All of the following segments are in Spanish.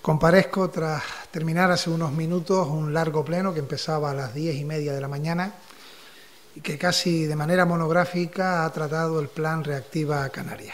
Comparezco tras terminar hace unos minutos un largo pleno que empezaba a las 10:30 de la mañana y que casi de manera monográfica ha tratado el Plan Reactiva Canarias.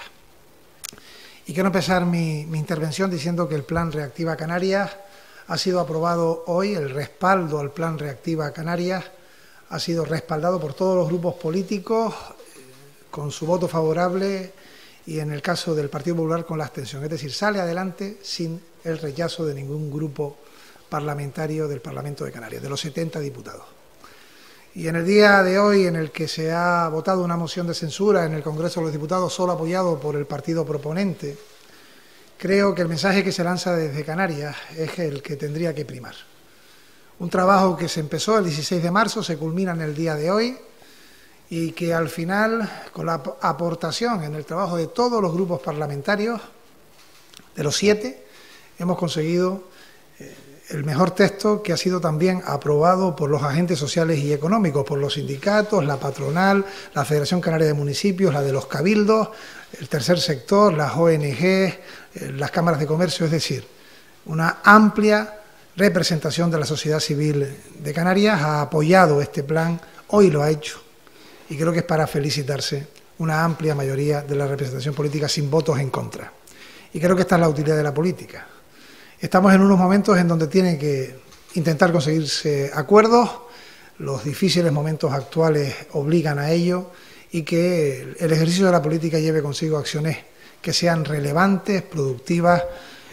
Y quiero empezar mi intervención diciendo que el Plan Reactiva Canarias ha sido aprobado hoy, el respaldo al Plan Reactiva Canarias ha sido respaldado por todos los grupos políticos con su voto favorable y en el caso del Partido Popular con la abstención. Es decir, sale adelante sin el rechazo de ningún grupo parlamentario del Parlamento de Canarias, de los 70 diputados. Y en el día de hoy, en el que se ha votado una moción de censura en el Congreso de los Diputados, solo apoyado por el partido proponente, creo que el mensaje que se lanza desde Canarias es el que tendría que primar. Un trabajo que se empezó el 16 de marzo, se culmina en el día de hoy, y que al final, con la aportación en el trabajo de todos los grupos parlamentarios, de los 7, hemos conseguido el mejor texto, que ha sido también aprobado por los agentes sociales y económicos, por los sindicatos, la patronal, la Federación Canaria de Municipios, la de los cabildos, el tercer sector, las ONG, las cámaras de comercio, es decir, una amplia representación de la sociedad civil de Canarias ha apoyado este plan, hoy lo ha hecho, y creo que es para felicitarse una amplia mayoría de la representación política sin votos en contra. Y creo que esta es la utilidad de la política. Estamos en unos momentos en donde tienen que intentar conseguirse acuerdos, los difíciles momentos actuales obligan a ello y que el ejercicio de la política lleve consigo acciones que sean relevantes, productivas,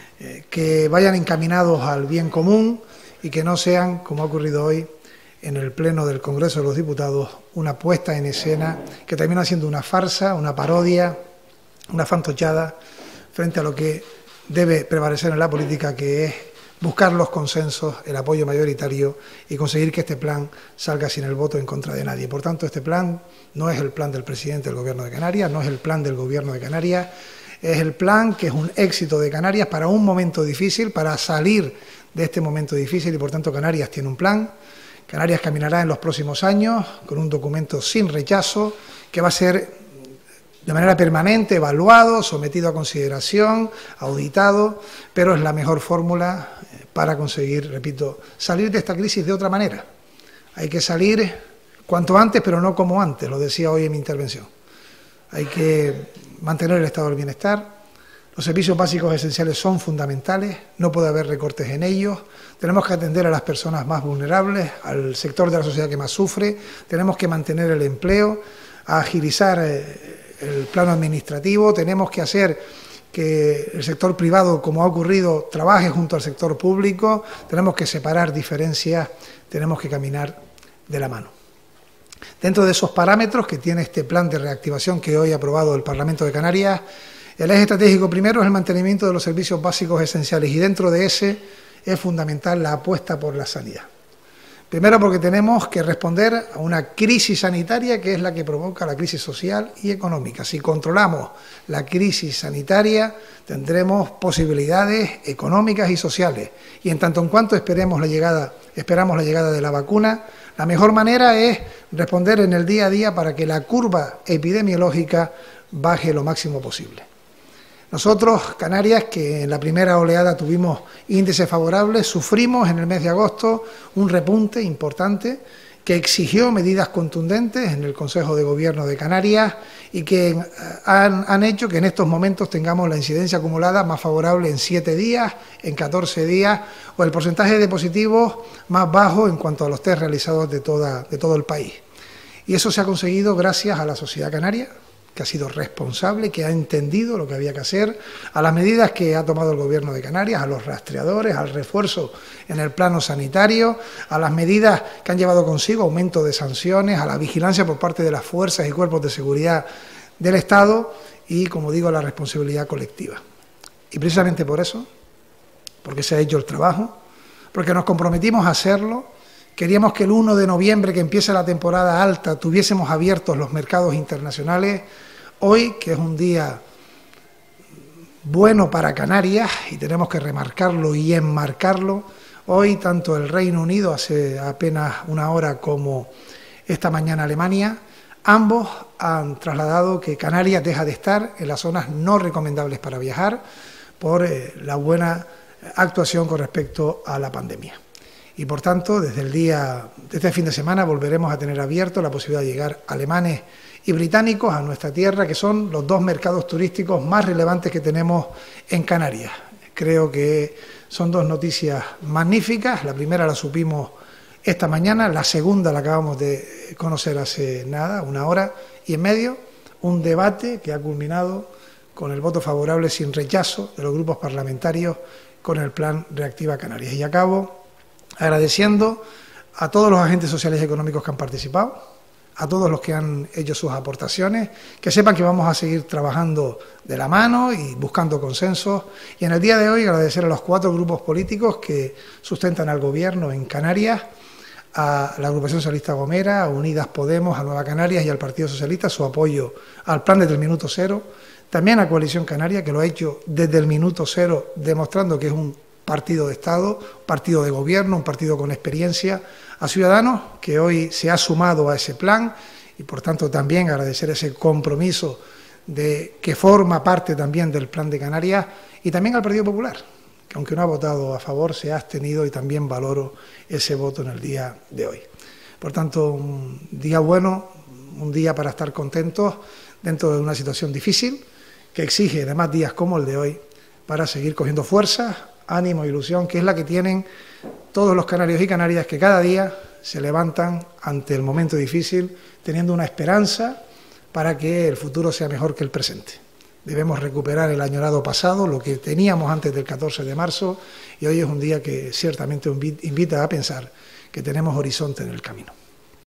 que vayan encaminados al bien común y que no sean, como ha ocurrido hoy en el Pleno del Congreso de los Diputados, una puesta en escena que termina siendo una farsa, una parodia, una fantochada frente a lo que debe prevalecer en la política, que es buscar los consensos, el apoyo mayoritario y conseguir que este plan salga sin el voto en contra de nadie. Por tanto, este plan no es el plan del presidente del Gobierno de Canarias, no es el plan del Gobierno de Canarias, es el plan que es un éxito de Canarias para un momento difícil, para salir de este momento difícil, y por tanto Canarias tiene un plan. Canarias caminará en los próximos años con un documento sin rechazo que va a ser de manera permanente evaluado, sometido a consideración, auditado, pero es la mejor fórmula para conseguir, repito, salir de esta crisis de otra manera. Hay que salir cuanto antes, pero no como antes, lo decía hoy en mi intervención. Hay que mantener el estado del bienestar. Los servicios básicos esenciales son fundamentales, no puede haber recortes en ellos. Tenemos que atender a las personas más vulnerables, al sector de la sociedad que más sufre. Tenemos que mantener el empleo, agilizar el plano administrativo. Tenemos que hacer que el sector privado, como ha ocurrido, trabaje junto al sector público. Tenemos que separar diferencias, tenemos que caminar de la mano. Dentro de esos parámetros que tiene este plan de reactivación que hoy ha aprobado el Parlamento de Canarias, el eje estratégico primero es el mantenimiento de los servicios básicos esenciales, y dentro de ese es fundamental la apuesta por la sanidad. Primero, porque tenemos que responder a una crisis sanitaria que es la que provoca la crisis social y económica. Si controlamos la crisis sanitaria, tendremos posibilidades económicas y sociales. Y en tanto en cuanto esperamos la llegada de la vacuna, la mejor manera es responder en el día a día para que la curva epidemiológica baje lo máximo posible. Nosotros, Canarias, que en la primera oleada tuvimos índices favorables, sufrimos en el mes de agosto un repunte importante que exigió medidas contundentes en el Consejo de Gobierno de Canarias y que han hecho que en estos momentos tengamos la incidencia acumulada más favorable en 7 días, en 14 días, o el porcentaje de positivos más bajo en cuanto a los test realizados de todo el país. Y eso se ha conseguido gracias a la sociedad canaria, que ha sido responsable, que ha entendido lo que había que hacer, a las medidas que ha tomado el Gobierno de Canarias, a los rastreadores, al refuerzo en el plano sanitario, a las medidas que han llevado consigo aumento de sanciones, a la vigilancia por parte de las fuerzas y cuerpos de seguridad del Estado y, como digo, a la responsabilidad colectiva. Y precisamente por eso, porque se ha hecho el trabajo, porque nos comprometimos a hacerlo, queríamos que el 1 de noviembre, que empieza la temporada alta, tuviésemos abiertos los mercados internacionales. Hoy, que es un día bueno para Canarias, y tenemos que remarcarlo y enmarcarlo, hoy tanto el Reino Unido, hace apenas una hora, como esta mañana Alemania, ambos han trasladado que Canarias deja de estar en las zonas no recomendables para viajar por la buena actuación con respecto a la pandemia. Y por tanto, desde este fin de semana volveremos a tener abierto la posibilidad de llegar alemanes y británicos a nuestra tierra, que son los dos mercados turísticos más relevantes que tenemos en Canarias. Creo que son dos noticias magníficas. La primera la supimos esta mañana, la segunda la acabamos de conocer hace nada, una hora y media, un debate que ha culminado con el voto favorable sin rechazo de los grupos parlamentarios con el Plan Reactiva Canarias. Y acabo agradeciendo a todos los agentes sociales y económicos que han participado, a todos los que han hecho sus aportaciones, que sepan que vamos a seguir trabajando de la mano y buscando consensos. Y en el día de hoy agradecer a los 4 grupos políticos que sustentan al Gobierno en Canarias, a la Agrupación Socialista Gomera, a Unidas Podemos, a Nueva Canarias y al Partido Socialista su apoyo al plan desde el minuto cero. También a Coalición Canaria, que lo ha hecho desde el minuto cero, demostrando que es un partido de Estado, partido de Gobierno, un partido con experiencia, a Ciudadanos, que hoy se ha sumado a ese plan y, por tanto, también agradecer ese compromiso que forma parte también del Plan de Canarias, y también al Partido Popular, que aunque no ha votado a favor, se ha abstenido, y también valoro ese voto en el día de hoy. Por tanto, un día bueno, un día para estar contentos dentro de una situación difícil, que exige además días como el de hoy para seguir cogiendo fuerza, ánimo e ilusión, que es la que tienen todos los canarios y canarias que cada día se levantan ante el momento difícil, teniendo una esperanza para que el futuro sea mejor que el presente. Debemos recuperar el añorado pasado, lo que teníamos antes del 14 de marzo, y hoy es un día que ciertamente invita a pensar que tenemos horizonte en el camino.